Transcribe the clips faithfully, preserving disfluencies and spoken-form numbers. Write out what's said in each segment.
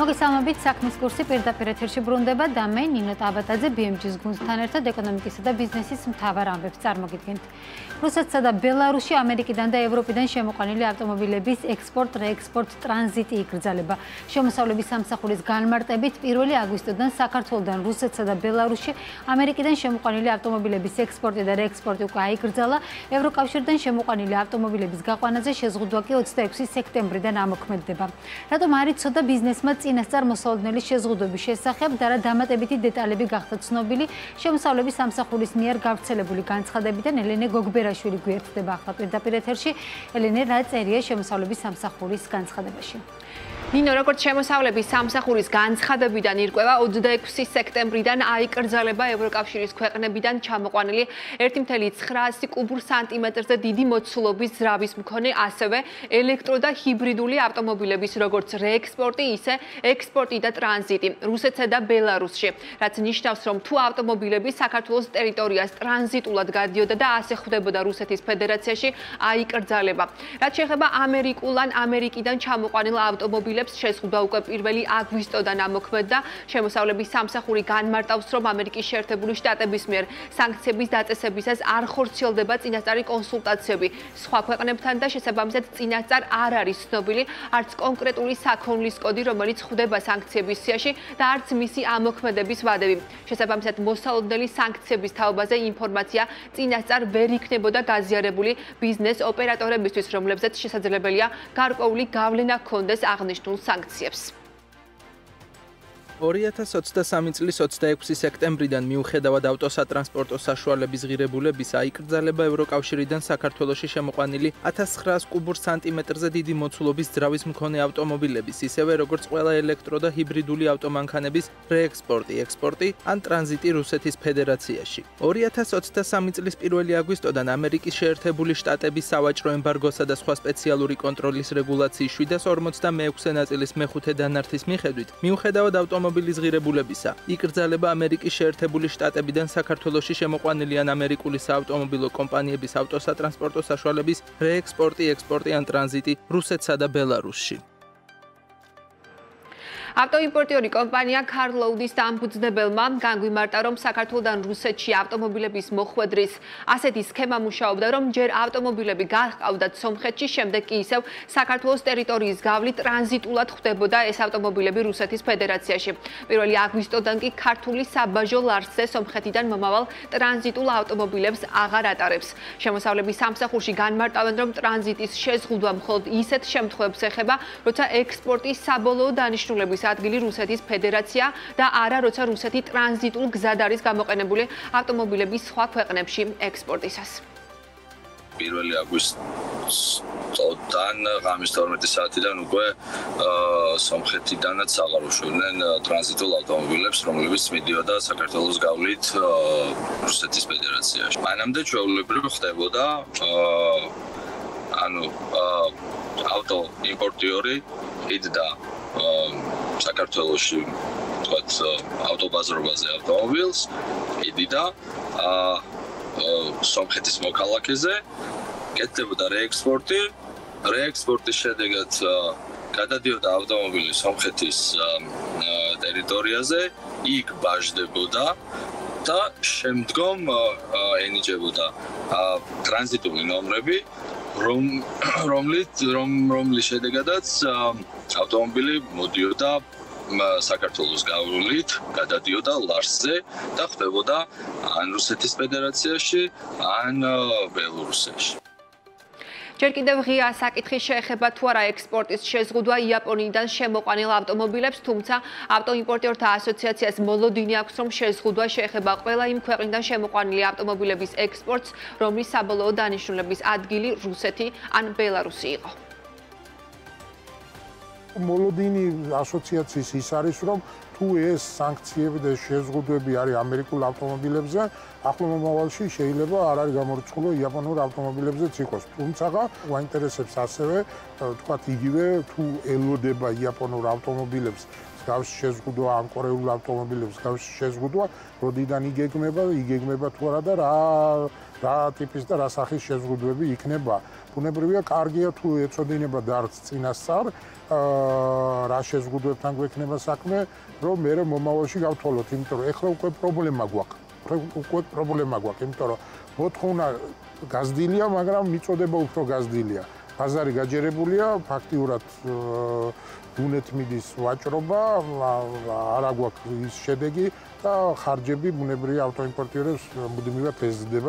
მოგესალმებით, საქმის კურსი პირდაპირ ეთერში ბრუნდება და მე ნინო ტაბატაძე ბი ემ ჯის გუნდთან ერთად ეკონომიკისა და ბიზნესის მთავარ ამბებს წარმოგიდგენთ. რუსეთსა და ბელარუსში ამერიკიდან და ევროპიდან შემოყვანილი ავტომობილების ექსპორტ, რეექსპორტ, ტრანზიტი იკრძალება. შემოსავლების სამსახურის განმარტებით პირველი აგვისტოდან საქართველოდან რუსეთსა და ბელარუსში ამერიკიდან შემოყვანილი ავტომობილების ექსპორტი და რეექსპორტი უკვე აიკრძალა. ევროკავშირიდან შემოყვანილი ავტომობილების გაყვანაზე შეზღუდვა კი ოცდაექვსი სექტემბრიდან ამოქმედდება. რატომ არ იცოდა ბიზნესმა წინასწარ მოსალოდნელი შეზღუდვების შესახებ და რა დამატებითი დეტალები გახდა ცნობილი შემოსავლების სამსახურის მიერ გავრცელებული განცხადებიდან ელენე გოგბერაშვილი გვერდდება ახლა პირდაპირ ეთერში. ელენე, რა წერია შემოსავლების სამსახურის განცხადებაში? ნინო, როგორც შემოსავლების სამსახურის განცხადებიდან ირკვევა, ოცდაექვსი სექტემბრიდან აიკრძალება ევროკავშირის ქვეყნებიდან ჩამოყვანილი ერთი წუთი ცხრაასი კუბურ სანტიმეტრზე დიდი მოცულობის ძრავის მქონე, ასევე ელექტრო და ჰიბრიდული ავტომობილების როგორც რეექსპორტი, ისე ექსპორტი და ტრანზიტი რუსეთსა და ბელარუსში, რაც ნიშნავს, რომ თუ ავტომობილები საქართველოს ტერიტორიას ტრანზიტულად გადიოდა და ასე ხვდებოდა რუსეთის ფედერაციაში, აიკრძალება. რაც შეეხება ამერიკულ ან ამერიკიდან ჩამოყვანილ ავტომობილებს, შეზღუდვა უკვე პირველი აგვისტოდან ამოქმედდა. შემოსავლების სამსახური განმარტავს, რომ ამერიკის შეერთებული შტატების მიერ სანქციების დაწესებისას არ ხორციელდება წინასწარი კონსულტაციები სხვა ქვეყნებთან და შესაბამისად წინასწარ არ არის ცნობილი არც კონკრეტული საქონლის კოდი, რომელიც ხვდება სანქციების სიაში და არც მისი ამოქმედების ვადები. შესაბამისად მოსალოდნელი სანქციების თაობაზე ინფორმაცია წინასწარ ვერ იქნებოდა გაზიარებული ბიზნეს ოპერატორებისთვის, რომლებზეც შესაძლებელია გარკვეული გავლენა ჰქონდეს აღნიშნულ სანქციებს. ორი ათას ოცდასამი წლის ოცდაექვსი სექტემბრიდან მიუხედავად ავტოსატრანსპორტო საშუალების ღირებულებისა აიკრძალება ევროკავშირიდან საქართველოში შემოყვანილი ათას ცხრაას კუბურ სანტიმეტრზე დიდი მოცულობის ძრავის მქონე ავტომობილების, ისევე როგორც ყველა ელექტრო და ჰიბრიდული ავტომანქანების რეექსპორტი, ექსპორტი ან ტრანზიტი რუსეთის ფედერაციაში. ორი ათას ოცდასამი წლის პირველი აგვისტოდან ამერიკის შეერთებული შტატების სავაჭრო ემბარგოსა და სხვა სპეციალური კონტროლის რეგულაციის შვიდას ორმოცდამეექვსე ნაწილის მეხუთე დანართის მიხედვით, მიუხედავად ავტომობილების ავტომობილის ღირებულებისა, იკრძალება ამერიკის შეერთებული შტატებიდან საქართველოში შემოყვანილი ან ამერიკული საავტომობილო კომპანიების ავტოსატრანსპორტო საშუალების რეექსპორტი, ექსპორტი ან ტრანზიტი რუსეთსა და ბელარუსში. ავტოიმპორტიორი კომპანია Carload-ის დამფუძნებელმა განგვიმარტა, რომ საქართველოდან რუსეთში ავტომობილების მოხვედრის ასეთი სქემა მუშაობდა, რომ ჯერ ავტომობილები გაჰყავდათ სომხეთში, შემდეგ კი ისევ საქართველოს ტერიტორიის გავლით ტრანზიტულად ხვდებოდა ეს ავტომობილები რუსეთის ფედერაციაში. პირველი აგვისტოდან კი ქართული საბაჟო ლარსზე სომხეთიდან მომავალ ტრანზიტულ ავტომობილებს აღარ ატარებს. შემოსავლების სამსახურში განმარტავენ, რომ ტრანზიტის შეზღუდვა მხოლოდ ისეთ შემთხვევებს ეხება, როცა ექსპორტის საბოლოო დანიშნულების ადგილი რუსეთის ფედერაცია და არა როცა რუსეთი ტრანზიტულ გზად არის გამოყენებული ავტომობილების სხვა ქვეყნებში ექსპორტისას. პირველი აგვისტოდან ღამის თორმეტი საათიდან უკვე სომხეთიდანაც აღაროშვდნენ ტრანზიტულ ავტომობილებს, რომლებიც მიდიოდა საქართველოს გავლით რუსეთის ფედერაციაში. მანამდე ჩვეულებრივ ხდებოდა ანუ ავტოიმპორტიორი იდდა საქართველოში თქვათ ავტობაზრობაზე ავტომობილს იდიდა სომხეთის მოქალაქეზე, კეთდებოდა რეექსპორტი, რეექსპორტის შედეგად გადადიოდა ავტომობილი სომხეთის ტერიტორიაზე, იქ ბაჟდებოდა და შემდგომ ენიჭებოდა ტრანზიტული ნომრები, რომ რომლით რომ რომლის შედეგადაც ავტომობილი მოდიოდა საქართველოს გავლით, გადადიოდა ლარსზე და ხდებოდა ან რუსეთის ფედერაციაში, ან ბელორუსიაში. ჯერ კიდევ ღია საკითხი შეეხება თუ არა ექსპორტის შეზღუდვა იაპონიიდან შემოყვანილ ავტომობილებს, თუმცა ავტოიმპორტიორთა ასოციაციას მოლოდინი აქვს, რომ შეზღუდვა შეეხება ყველა იმ ქვეყნიდან შემოყვანილი ავტომობილების ექსპორტს, რომლის საბოლოო დანიშნულების ადგილი რუსეთი ან ბელარუსი იყო. მოლოდინი ასოციაციის ის არის, რომ თუ ეს სანქციები და შეზღუდვები არის ამერიკულ ავტომობილებზე, ახლო მომავალში შეიძლება არ არის გამორიცხულო იაპონურ ავტომობილებზეც იყოს. თუმცა გვაინტერესებს ასევე, თქვათ იგივე თუ ელოდება იაპონურ ავტომობილებს გავს შეზღუდვა ან კორეულ ავტომობილებს გავს შეზღუდვა, როდიდან იგეგმება, იგეგმება თუ არა და რა რა ტიპის და რა სახის შეზღუდვები იქნება. ბუნებრივია, კარგია თუ ეწოდინება დარც წინასწარ, რა შეზღუდვებთან გვექნება საქმე, რომ მე მომავალში გავთვალოთ, იმიტომ რომ ეხლა უკვე პრობლემა გვაქვს. უკვე პრობლემა გვაქვს, იმიტომ რომ მოთხოვნა გაზრდილია, მაგრამ მიწოდება უფრო გაზრდილია. ბაზარი გაჯერებულია, ფაქტიურად უნეთ მიდის ვაჭრობა, არ აგვაქვს ის შედეგი და ხარჯები ბუნებრივია ავტოიმპორტიორებს მუდმივად ეზრდება.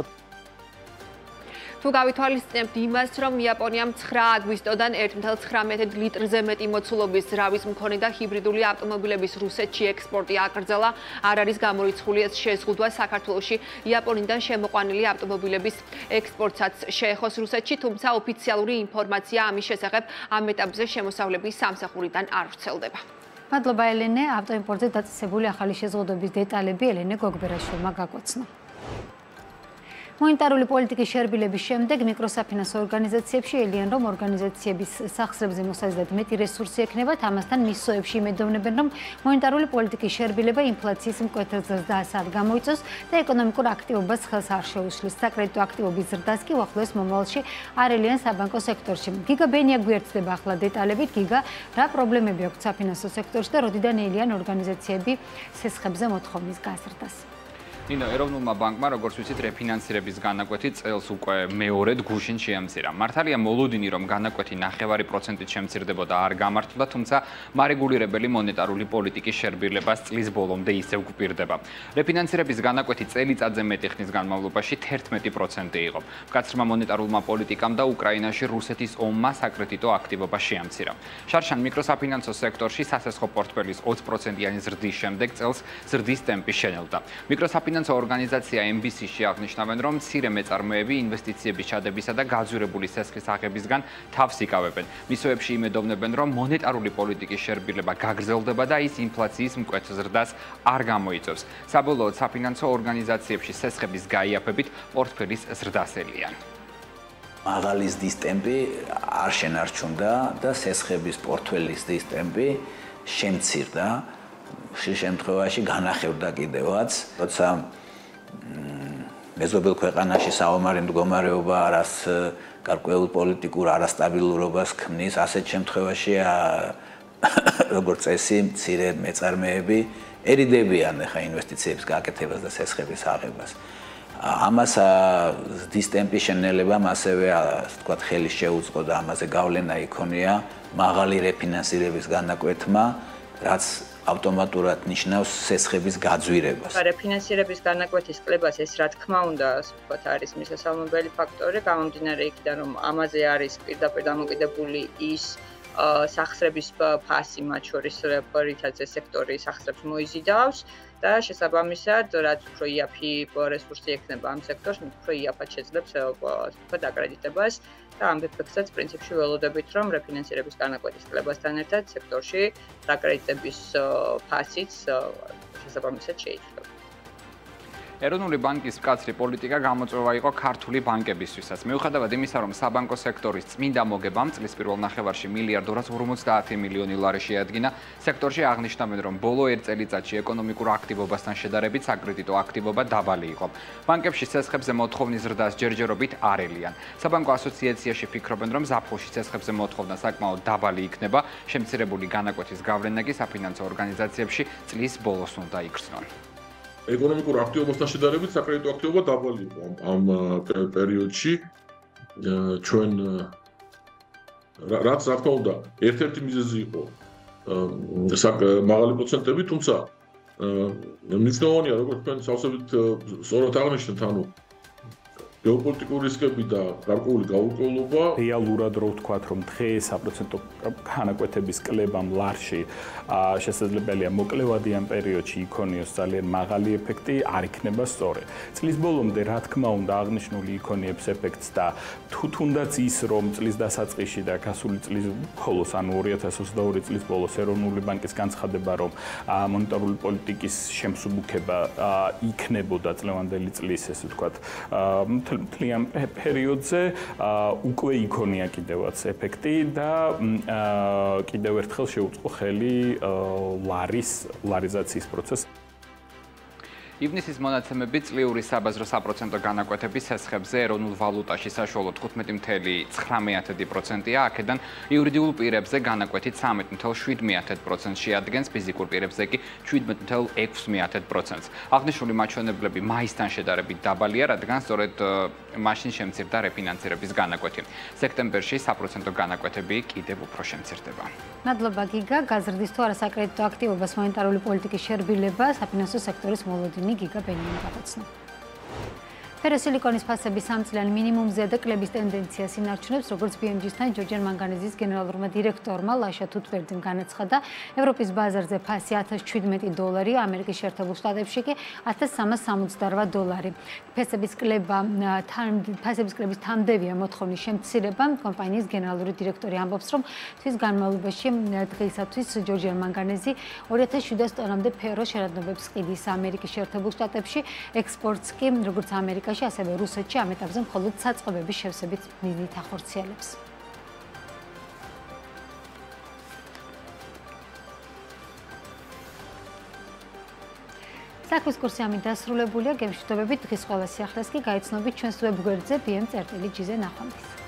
თუ გავითვალისწინებთ იმას, რომ იაპონიამ ცხრა აგვისტოდან ერთი წუთი ცხრამეტი ლიტრზე მეტი მოცულობის ზრავის მქონე და ჰიბრიდული ავტომობილების რუსეთში ექსპორტი აკრძალა, არ არის გამორიცხული ეს შეზღუდვა საქართველოში იაპონიიდან შემოყვანილი ავტომობილების ექსპორტსაც შეეხოს რუსეთში, თუმცა ოფიციალური ინფორმაცია ამის შესახებ ამ ეტაპზე შემოსავლების სამსახურიდან არ ვრცელდება. მადლობა ელენე, ავტოიმპორტზე დაწესებული ახალი შეზღუდვების დეტალები ელენე გოგბერაშვილმა გაგოცნა. მონეტარული პოლიტიკის შერბილების შემდეგ მიკროსაფინანსო ორგანიზაციებში ელიან, რომ ორგანიზაციების სახსრებზე მოსაზრდად მეტი რესურსი ექნებათ, ამასთან მისოებში იმედოვნებენ, რომ მონეტარული პოლიტიკის შერბილება ინფლაციის მკვეთრ ზრდას არ გამოიწვევს და ეკონომიკურ აქტივობას ხელს არ შეუშლის. საკრედიტო აქტივობის ზრდას კი უახლოეს მომავალში არ ელიან საბანკო სექტორში. გიგა ბენია გვერდდება ახლა დეტალებით. გიგა, რა პრობლემები აქვს საფინანსო სექტორში და როდიდან ელიან ორგანიზაციები სესხებზე მოთხოვნის გაზრდას? ნინო, ეროვნულმა ბანკმა, როგორც ვიცით, რეფინანსირების განაკვეთი წელს უკვე მეორედ გუშინ შეამცირა. მართალია მოლოდინი, რომ განაკვეთი ნახევარი პროცენტით შემცირდებოდა, არ გამართლა, თუმცა მარეგულირებელი მონეტარული პოლიტიკის შერბილებას წლის ბოლომდე ისევ გვპირდება. რეფინანსირების განაკვეთი წელიწადზე მეტი ხნის განმავლობაში თერთმეტი პროცენტი იყო. მკაცრმა მონეტარულმა პოლიტიკამ და უკრაინაში რუსეთის ომმა საკრედიტო აქტივობა შეამცირა. შარშან მიკროსაფინანსო სექტორში სასესხო პორტფელის ოცი პროცენტიანი ზრდის შემდეგ წელს ზრდის ტემპი შენელდა. მიკროსაფინანსო საფინანსო ორგანიზაცია ემ ბი სი-ში აღნიშნავენ, რომ მცირე მეწარმეები ინვესტიციების ჩადებისა და გაძვირებული სესხის აღებისგან თავს იკავებენ. მისოებში იმედოვნებენ, რომ მონეტარული პოლიტიკის შერბილება გაგრძელდება და ის ინფლაციის მკვეთრ ზრდას არ გამოიწვევს. საბოლოოდ საფინანსო ორგანიზაციებში სესხების გაიაფებით პორტფელის ზრდას ელიან. მაღალი ზრდის ტემპი არ შენარჩუნდა და სესხების პორტფელის ზრდის ტემპი შემცირდა. ხშირ შემთხვევაში განახევდა კიდევაც, როცა მეზობელ ქვეყანაში საომარი მდგომარეობა არას გარკვეულ პოლიტიკურ არასტაბილურობას ქმნის, ასეთ შემთხვევაში როგორც წესი მცირე მეწარმეები ერიდებიან ახლა ინვესტიციების გაკეთებას და სესხების აღებას. ამას ზრდის ტემპის შენელებამ ასევე ასე ვთქვათ ხელი შეუწყო და ამაზე გავლენა იქონია მაღალი რეფინანსირების განაკვეთმა, რაც ავტომატურად ნიშნავს სესხების გაძვირებას. რეფინანსირების განაკვეთის კლებას ეს რა თქმა უნდა, ასე ვთქვათ, არის მისასალმებელი ფაქტორი, გამომდინარე იქიდან, რომ ამაზე არის პირდაპირ დამოკიდებული ის სახსრების ფასი, მათ შორის რითაც ეს სექტორი სახსრებს მოიზიდავს და შესაბამისად, რაც უფრო იაფი რესურსი ექნება ამ სექტორს, უფრო იაფად შეძლებს ასე ვთქვათ აკრედიტებას და ამ ეფექტსაც პრინციპში ველოდებით, რომ რეფინანსირების განაკვეთის კლებასთან ერთად სექტორში აკრედიტების ფასიც შესაბამისად შეიძლება. ეროვნული ბანკის მკაცრი პოლიტიკა გამოწვევა იყო ქართული ბანკებისთვისაც. მიუხედავად იმისა, რომ საბანკო სექტორის წმინდა მოგებამ წლის პირველ ნახევარში მილიარდ ორას ორმოცდაათი მილიონი ლარი შეადგინა, სექტორში აღნიშნავენ, რომ ბოლო ერთ წელიწადში ეკონომიკურ აქტივობასთან შედარებით საკრედიტო აქტივობა დაბალი იყო. ბანკებში სესხებზე მოთხოვნის ზრდას ჯერჯერობით არ ელიან. საბანკო ასოციაციაში ფიქრობენ, რომ ზაფხულში სესხებზე მოთხოვნა საკმაოდ დაბალი იქნება, შემცირებული განაკვეთის გავლენა კი საფინანსო ორგანიზაციებში წლის ბოლოს უნდა იქრძნონ. ეკონომიკურ აქტივობასთან შედარებით საკრედიტო აქტივობა დაბალი იყო ამ პერიოდში. ჩვენ რაც რა თქმა უნდა, ერთ-ერთი მიზეზი იყო მაღალი პროცენტები, თუმცა მნიშვნელოვანია, როგორც თქვენ სავსებით სწორად აღნიშნეთ, ანუ გეოპოლიტიკური რისკები და გარკვეული გაურკვევლობა. რეალურად რო ვთქვათ, რომ დღეს საპროცენტო განაკვეთების კლებამ ლარში შესაძლებელია მოკლევადი ამ პერიოდში იქონიოს ძალიან მაღალი ეფექტი, არ იქნება სწორი. წლის ბოლომდე, რა თქმა უნდა, აღნიშნული იქონიებს ეფექტს და თუ თუნდაც ის, რომ წლის დასაწყისში და გასული წლის ბოლოს, ანუ ორი ათას ოცდაორი წლის ბოლოს ეროვნული ბანკის განცხადება, რომ მონეტარული პოლიტიკის შემსუბუქება იქნებოდა წლევანდელი წლის, ესე ვთქვათ, მთლიან პერიოდზე უკვე იქონია კიდევაც ეფექტი და კიდევ ერთხელ შეუწყო ხელი ლარის ლარიზაციის პროცესს. ივნისის მონაცემები წლიური საბაზრო საპროცენტო განაკვეთების სესხებზე ეროვნულ ვალუტაში საშუალოდ თხუთმეტი ფاصლე ცხრამეტი პროცენტია, აქედან იურიდიულ პირებზე განაკვეთი ცხრამეტი ფاصლე შვიდ პროცენტს შეადგენს, ფიზიკურ პირებზე კი შვიდმეტი ფاصლე ექვსი პროცენტს. აღნიშნული მაჩვენებლები მაისთან შედარებით დაბალია, რადგან სწორედ მაშინ შემცირდა რეფინანსირების განაკვეთი. სექტემბერში საპროცენტო განაკვეთები კიდევ უფრო შემცირდება. მადლობა გიგა, გაზრდის თუ არა საკრედიტო აქტივობას მონეტარული პოლიტიკის შერბილება საფინანსო სექტორის მოლოდინი გიგა ბენიანი გაგაცნო. ფეროსილიკონის ფასების სამწლიანი მინიმუმზე და კლების ტენდენციას ინარჩუნებს, როგორც ბი ემ ჯი-სთან ჯორჯერ მანგანეზის გენერალურმა დირექტორმა ლაშა თუთბერდიმ განაცხადა, ევროპის ბაზარზე ფასი ათას შვიდმეტი დოლარია, ამერიკის შეერთებულ შტატებში კი ათას სამას სამოცდარვა დოლარი. ფასების კლება ფასების კლების თამდევია მოთხოვნის შემცირება. კომპანიის გენერალური დირექტორი ამბობს, რომ თვის განმავლობაში დღეისათვის ჯორჯერ მანგანეზი ორი ათას შვიდას ტონამდე ფერო შენადნობებს ყიდის ამერიკის შეერთებულ შტატებში, ექსპორტს კი როგორც ამერიკაში ასევე რუსეთში ამ ეტაპზე მხოლოდ საწყობების შევსებით მიზნით ახორციელებს. საქმის კურსი ამით დასრულებულია, გემშვიდობებით დღის ყველა სიახლეს კი გაიცნობით ჩვენს ვებგვერდზე ბი ემ წერტილი ჯი-ზე ნახვამდის.